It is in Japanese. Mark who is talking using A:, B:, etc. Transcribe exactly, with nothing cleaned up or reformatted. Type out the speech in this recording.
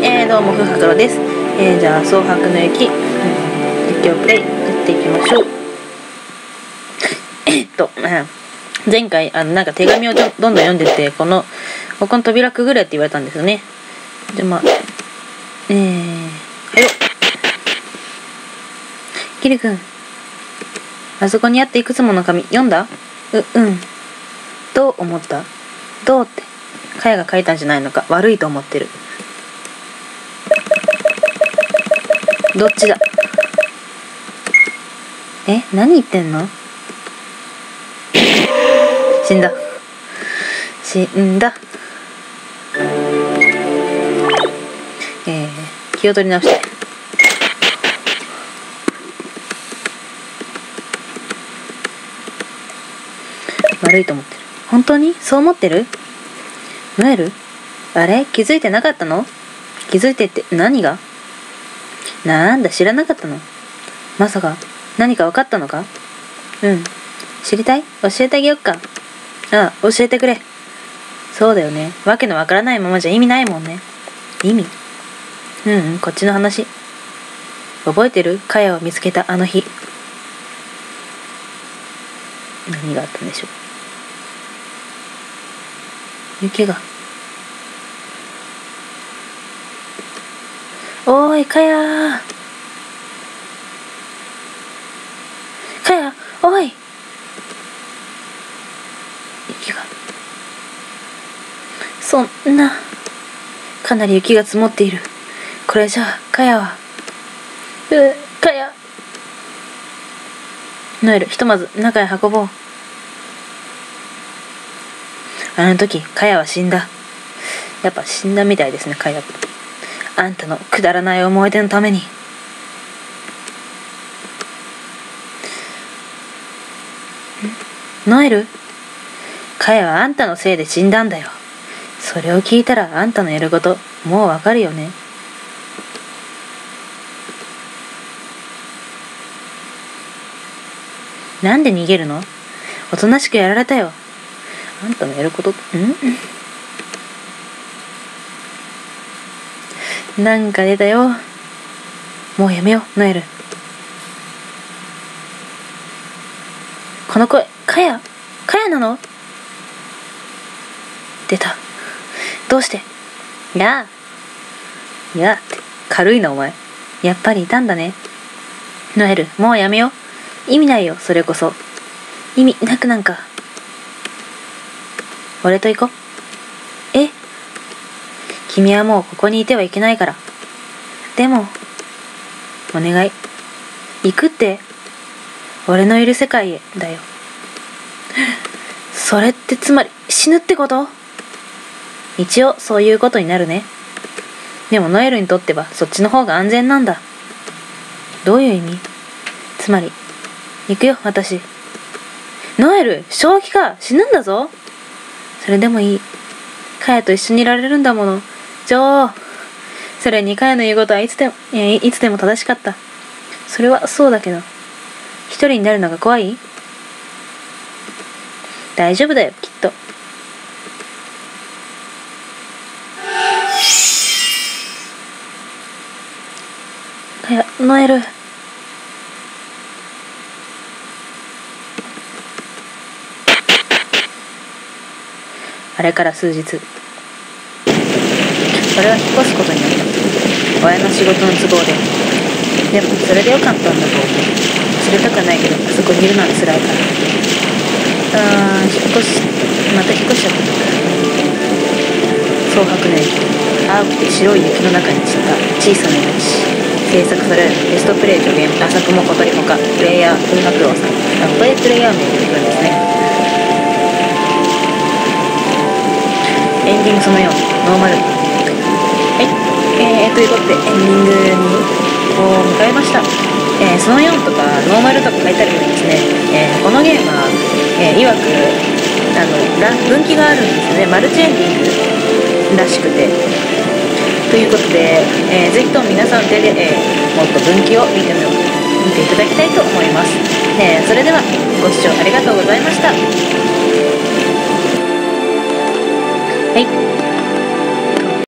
A: えー、どうも、ふはくろです。えー、じゃあ、蒼白の雪、うん、実況プレイ、やっていきましょう。えっと、前回、あの、なんか手紙をどんどん読んでて、この、ここの扉くぐれって言われたんですよね。じゃあ、まあ、えー、はよ。キリ君、あそこにあっていくつもの紙、読んだ？う、うん。どう思った？どうって、かやが書いたんじゃないのか、悪いと思ってる。どっちだ？え、何言ってんの？死んだ。死んだ。えー、気を取り直して。悪いと思ってる。本当に？そう思ってる？ノエル？あれ？気づいてなかったの？気づいてって何が？なんだ、知らなかったの？まさか何か分かったのか？うん。知りたい？教えてあげよっか。ああ、教えてくれ。そうだよね。わけのわからないままじゃ意味ないもんね。意味？うんうん、こっちの話。覚えてる？カヤを見つけたあの日。何があったんでしょう。雪が。おーい、カヤー。カヤ、おい。雪が。そんな。かなり雪が積もっている。これじゃあ、カヤは。う、カヤ。ノエル、ひとまず中へ運ぼう。あの時、カヤは死んだ。やっぱ死んだみたいですね、カヤ。あんたのくだらない思い出のために。ノエル？カヤはあんたのせいで死んだんだよ。それを聞いたらあんたのやること、もうわかるよね。なんで逃げるの？おとなしくやられたよ。あんたのやること、ん？なんか出たよ。もうやめよう、ノエル。この声、カヤ？カヤなの？出た。どうして？やあ。やあって、軽いなお前。やっぱりいたんだね。ノエル、もうやめよう。意味ないよ、それこそ。意味なくなんか。俺と行こう。え？君はもうここにいてはいけないから。でも、お願い。行くって、俺のいる世界へ、だよ。それってつまり死ぬってこと？一応そういうことになるね。でもノエルにとってはそっちの方が安全なんだ。どういう意味？つまり、行くよ、私。ノエル、正気か？死ぬんだぞ。それでもいい。カヤと一緒にいられるんだもの。女王。それにカヤの言うことはいつでも、いや、いつでも正しかった。それはそうだけど。一人になるのが怖い？大丈夫だよ、きっと。カヤ、ノエル。あれから数日、俺は引っ越すことになった。親の仕事の都合で。でもそれでよかったんだと思う。連れたくないけど、あそこにいるのは辛いから。あー、引っ越し、また引っ越しちゃった。蒼白の雪、青くて白い雪の中に散った小さな命。制作されるベストプレイ助言、浅くも小鳥ほか、プレイヤー、風白郎さん。あ、ここでプレイヤー名出てくるんですね。エンディングそのよん、ノーマル。はい、えー、ということでエンディングにを迎えました。えー、そのよんとかノーマルとか書いてあるようにですね、えー、このゲームは、えー、いわくあの分岐があるんですよね。マルチエンディングらしくて。ということで、えー、ぜひとも皆さん手で、えー、もっと分岐を見てみよう見ていただきたいと思います。えー、それではご視聴ありがとうございました。はい。